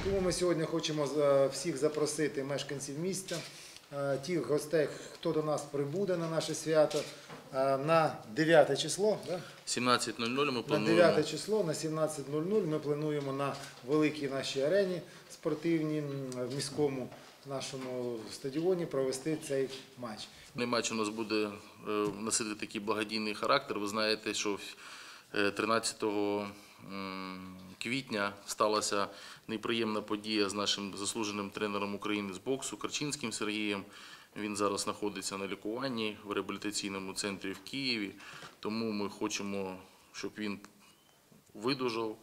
Тому ми сьогодні хочемо всіх запросити мешканців міста, тих гостей, хто до нас прибуде на наше свято, на 9 число. 17:00 ми плануємо. На 9 число, на 17:00 ми плануємо на великій нашій арені спортивній, в міському нашому стадіоні провести цей матч. Матч у нас буде носити такий благодійний характер. Ви знаєте, що 13 квітня сталася неприємна подія з нашим заслуженим тренером України з боксу Корчинським Сергієм. Він зараз знаходиться на лікуванні в реабілітаційному центрі в Києві. Тому ми хочемо, щоб він видужав.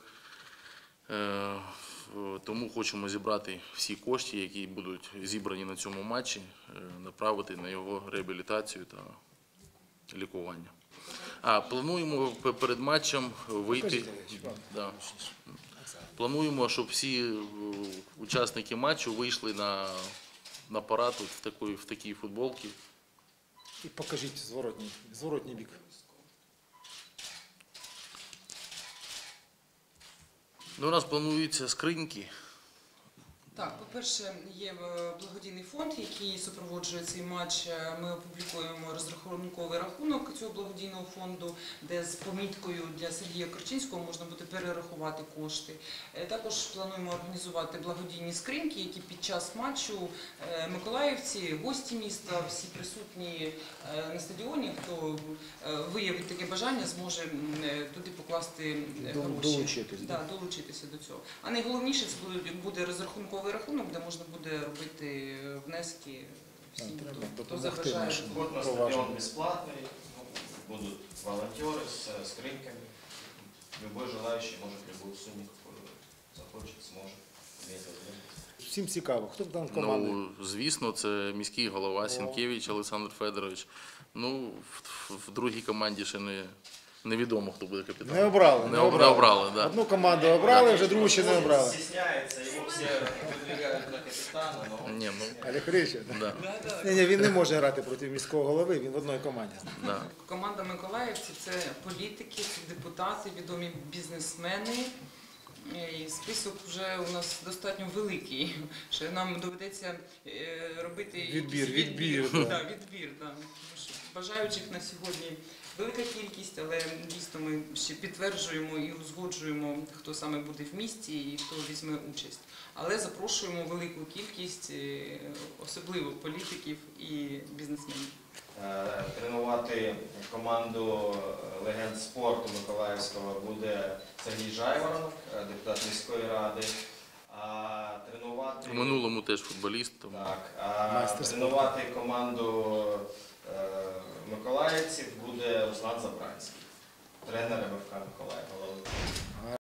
Тому хочемо зібрати всі кошти, які будуть зібрані на цьому матчі, направити на його реабілітацію та лікування. Плануємо перед матчем вийти. Плануємо, щоб всі учасники матчу вийшли на парад в такій футболці. І покажіть зворотній бік. У нас плануються скриньки. Так, по-перше, є благодійний фонд, який супроводжує цей матч. Ми опублікуємо розрахунковий рахунок цього благодійного фонду, де з поміткою для Сергія Корчинського можна буде перерахувати кошти. Також плануємо організувати благодійні скриньки, які під час матчу миколаївці, гості міста, всі присутні на стадіоні, хто виявить таке бажання, зможе туди покласти гроші. Долучитися до цього. А найголовніше це буде розрахунковий рахунок, де можна буде робити внески всім, хто забажає. Вход на стадион бесплатный, будут волонтеры с скриньками. Любой желающий может любую сумму, какую захочет, сможет иметь возможность. Всім цікаво, хто там команди? Звісно, це міський голова Сінкевич Олександр Федорович. В другій команді ще невідомо, хто буде капітаном. Не обрали. Да. Одну команду обрали, вже другу ще не обрали. Стесняется, его все выдвигают на капитана, но... Олег Грища? Да. Ні, він не може грати проти міського голови, він в одній команді. Да. Команда миколаївців – це політики, це депутати, відомі бізнесмени. І список вже у нас достатньо великий, що нам доведеться робити відбір. Бажаючих на сьогодні велика кількість, але дійсно ми ще підтверджуємо і узгоджуємо, хто саме буде в місті і хто візьме участь. Але запрошуємо велику кількість, особливо політиків і бізнесменів. Тренувати команду легенд спорту Миколаївського буде Сергій Жайворонок, депутат міської ради. В минулому теж футболіст. Тренувати команду миколаївців буде Руслан Забранський, тренер МФК Миколаїв.